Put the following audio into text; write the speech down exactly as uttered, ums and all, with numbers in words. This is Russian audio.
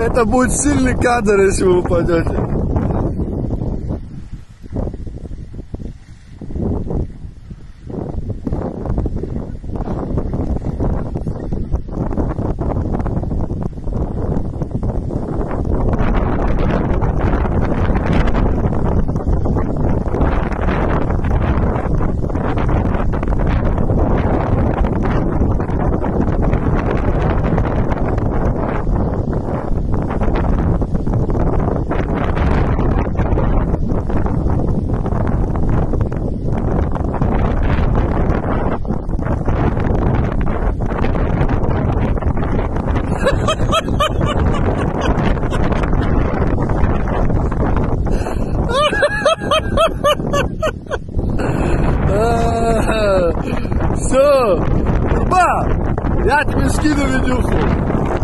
Это будет сильный кадр, если вы упадете. Все, Турба, я тебе скину видюху.